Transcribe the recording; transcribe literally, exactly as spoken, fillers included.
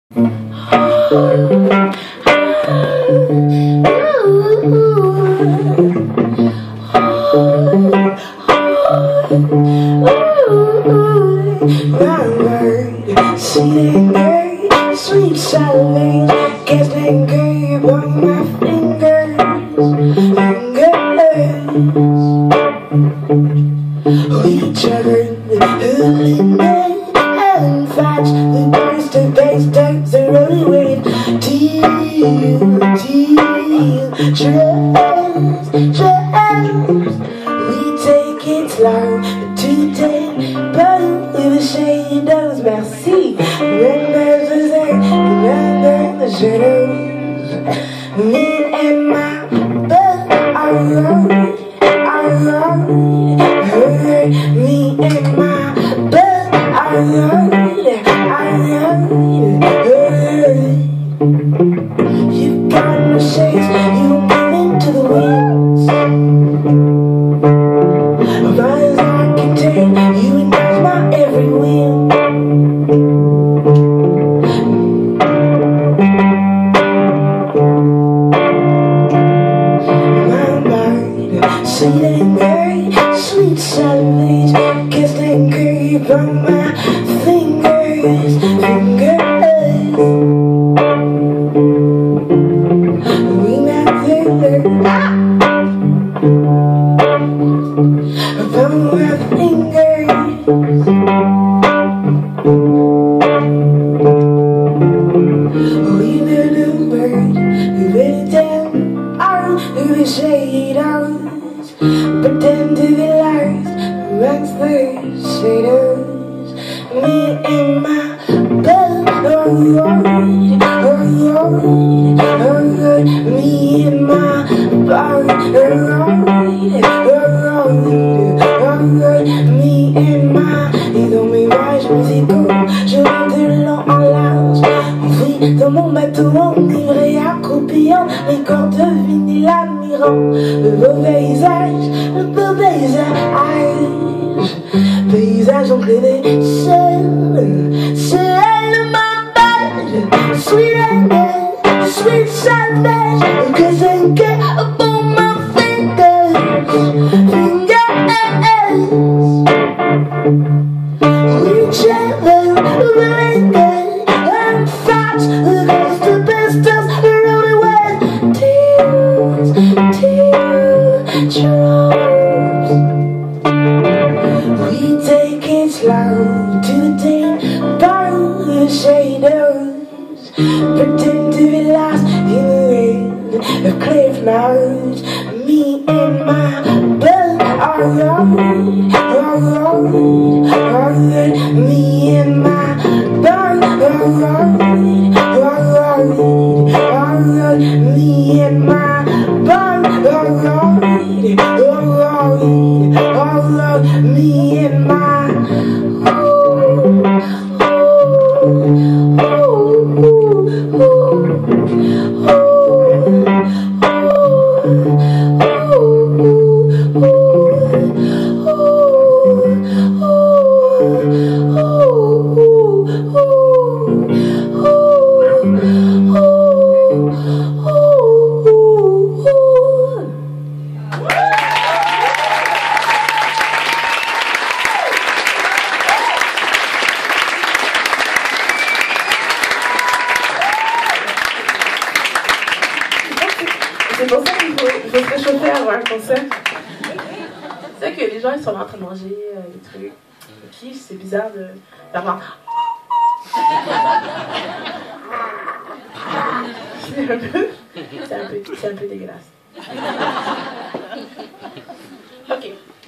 Sweet salad, guess they gave on my fingers, fingers. We children, hooling and fights, the birds to base takes the rolling with teal, teal, drums, drums. We take it slow to take, but with the shadows, merci. Remember the day, remember the shadows. Me and my bud are rolling, are rolling. Me and my bud are rolling, are rolling. You got no shades, you get into the winds. As I can take, you and that's my every whim. My mind, sweet and gray, sweet salvage, guess they creep on my fingers, fingers. We met there, upon my fingers. We met a bird who went down out of the shadows, pretend to be lost amongst the shadows. Me and my bud are rolling, are rolling, are rolling. Me and my bud are rolling, are rolling, are rolling. Me and my, et dans mes voyages musicaux, je monte de long en large. On vit dans mon bateau enivré, accroupillant les cordes de vinyle admirant le beau paysage, le beau paysage. Paysage enclavé, seul, seul ma bad, sweet and good, sweet savage, cause I get upon my fingers, fingers. We travel, we linger, and fight against the pistols, rolling with tears, tears, drums. We take it slow to the day, by the shadows, pretend to be lost in the wind of cliff notes. Me and my bud are rolling, are rolling, are rolling. Me and my bud are rolling, are rolling, are rolling. Me and my bud are rolling, are rolling, are rolling. Me and my oh, oh, oh, oh, oh. C'est pour ça qu'il faut, il faut se réchauffer avant un concert. C'est vrai que les gens ils sont là en train de manger euh, des trucs. Qui c'est bizarre de faire voir. C'est un peu, c'est un peu, c'est un peu dégueulasse. Ok.